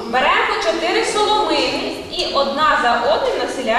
Беремо 4 соломини і одна за одним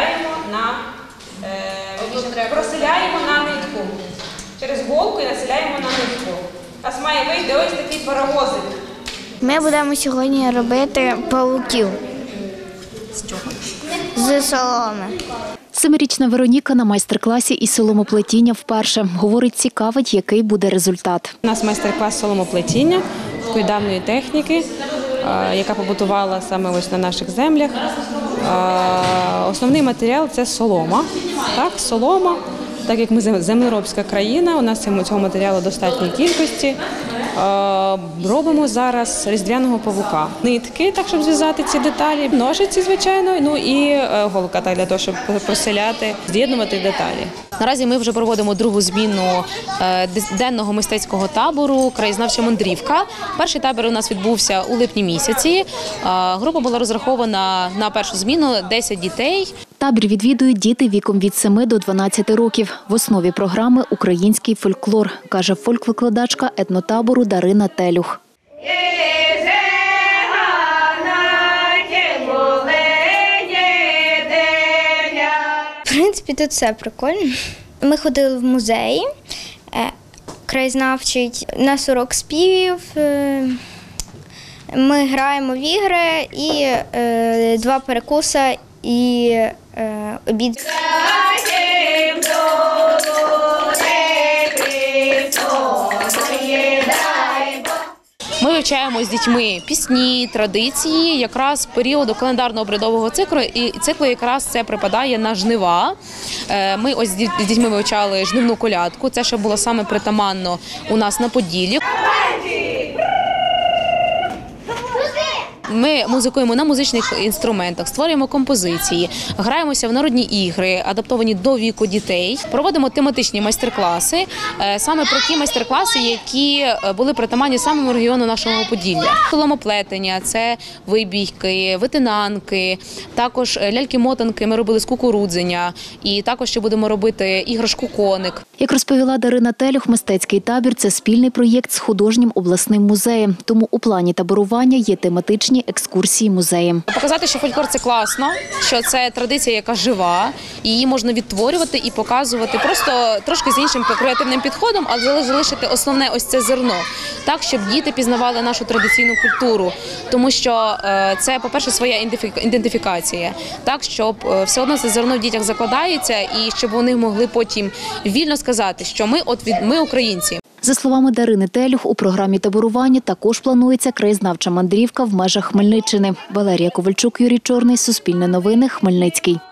проселяємо на нитку. Через голку і населяємо на нитку. У нас має вийти ось такий паровозик. Ми будемо сьогодні робити павуків. З чого? З соломи. 7-річна Вероніка на майстер-класі із соломоплетіння вперше. Говорить, цікавить, який буде результат. У нас майстер-клас соломоплетіння, такої давньої техніки, яка побутувала саме ось на наших землях. Основний матеріал – це солома. Так, солома. Так як ми землеробська країна, у нас цього матеріалу в достатній кількості. Робимо зараз різдвяного павука. Нитки, так, щоб зв'язати ці деталі, ножиці, звичайно, ну і голка, так, для того, щоб проселяти, з'єднувати деталі. Наразі ми вже проводимо другу зміну денного мистецького табору «Краєзнавча мандрівка». Перший табір у нас відбувся у липні місяці. Група була розрахована на першу зміну 10 дітей. Табір відвідують діти віком від 7 до 12 років. В основі програми український фольклор, каже фольк-викладачка етнотабору Дарина Телюх. В принципі, тут все прикольно. Ми ходили в музей краєзнавчий, у нас урок співів. Ми граємо в ігри і 2 перекуси і обід. Ми вивчаємо з дітьми пісні, традиції, якраз періоду календарно-обрядового циклу, і циклу якраз це припадає на жнива. Ми ось з дітьми вивчали жнивну колядку, це ще було саме притаманно у нас на Поділлі. Ми музикуємо на музичних інструментах, створюємо композиції, граємося в народні ігри, адаптовані до віку дітей. Проводимо тематичні майстер-класи, саме про ті майстер-класи, які були притаманні самому регіону нашого Поділля. Соломоплетення, це вибійки, витинанки, також ляльки-мотанки ми робили з кукурудзення, і також ще будемо робити іграшку-коник. Як розповіла Дарина Телюх, мистецький табір – це спільний проєкт з художнім обласним музеєм. Тому у плані таборування є тематичні екскурсії музеєм. Показати, що фольклор – це класно, що це традиція, яка жива, її можна відтворювати і показувати просто трошки з іншим креативним підходом, але залишити основне ось це зерно, так, щоб діти пізнавали нашу традиційну культуру, тому що це, по-перше, своя ідентифікація, так, щоб все одно це зерно в дітях закладається і щоб вони могли потім вільно сказати, що ми українці. За словами Дарини Телюх, у програмі таборування також планується краєзнавча мандрівка в межах Хмельниччини. Валерія Ковальчук, Юрій Чорний, Суспільне новини, Хмельницький.